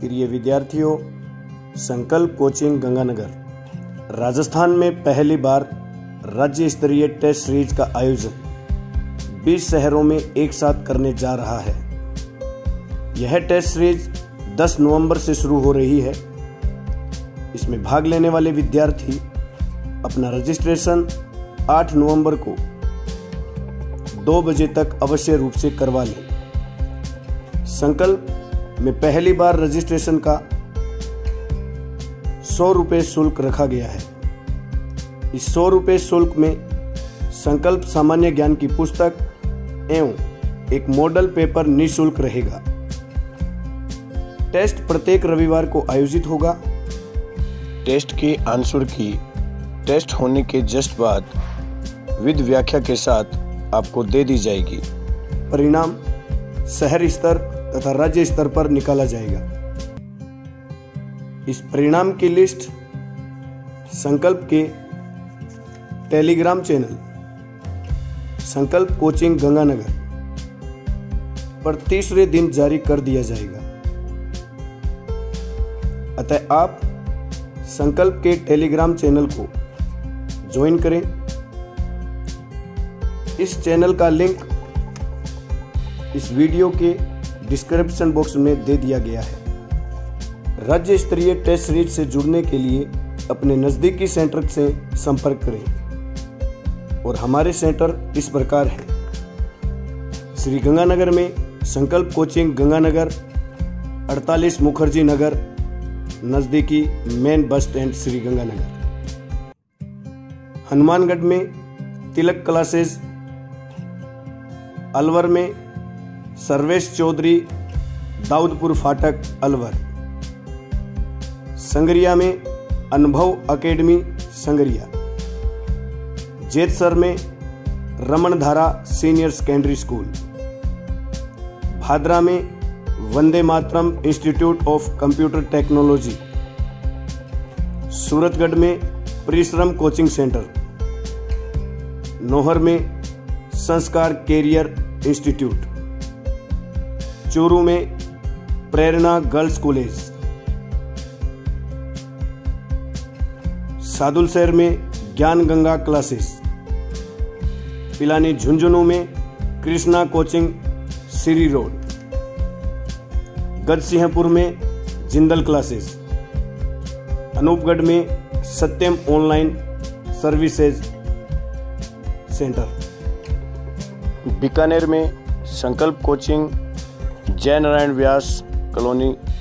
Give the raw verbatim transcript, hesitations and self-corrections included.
प्रिय विद्यार्थियों, संकल्प कोचिंग गंगानगर राजस्थान में पहली बार राज्य स्तरीय टेस्ट सीरीज का आयोजन बीस शहरों में एक साथ करने जा रहा है। यह टेस्ट सीरीज दस नवंबर से शुरू हो रही है। इसमें भाग लेने वाले विद्यार्थी अपना रजिस्ट्रेशन आठ नवंबर को दो बजे तक अवश्य रूप से करवा लें। संकल्प में पहली बार रजिस्ट्रेशन का सौ रुपये शुल्क रखा गया है। इस सौ रुपये शुल्क में संकल्प सामान्य ज्ञान की पुस्तक एवं एक मॉडल पेपर निःशुल्क रहेगा। टेस्ट प्रत्येक रविवार को आयोजित होगा। टेस्ट की आंसर की टेस्ट होने के जस्ट बाद विद व्याख्या के साथ आपको दे दी जाएगी। परिणाम शहर स्तर तथा राज्य स्तर पर निकाला जाएगा। इस परिणाम की लिस्ट संकल्प के Telegram channel Sankalp coaching Ganganagar पर तीसरे दिन जारी कर दिया जाएगा। अतः आप संकल्प के टेलीग्राम चैनल को ज्वाइन करें। इस चैनल का लिंक इस वीडियो के डिस्क्रिप्शन बॉक्स में दे दिया गया है। राज्य स्तरीय टेस्ट सीरीज से जुड़ने के लिए अपने नज़दीकी सेंटर से संपर्क करें और हमारे सेंटर इस प्रकार हैं। श्री गंगानगर में संकल्प कोचिंग गंगानगर अड़तालीस मुखर्जी नगर नज़दीकी main bus stand Shri Ganganagar. Hanumangarh में तिलक क्लासेस, अलवर में सर्वेश चौधरी दाऊदपुर फाटक अलवर, संगरिया में अनुभव एकेडमी संगरिया, जेतसर में Ramandhara senior secondary school, Bhadra में Vande Mataram institute of computer technology, Suratgarh में परिश्रम कोचिंग सेंटर, नौहर में संस्कार कैरियर इंस्टीट्यूट, चूरू में प्रेरणा गर्ल्स कॉलेज, सादुलशहर में ज्ञान गंगा क्लासेस, पिलानी झुंझुनू में कृष्णा कोचिंग सीरी रोड, गजसिंहपुर में जिंदल क्लासेस, अनूपगढ़ में Satyam online services centre, Bikaner में संकल्प कोचिंग जय नारायण व्यास कॉलोनी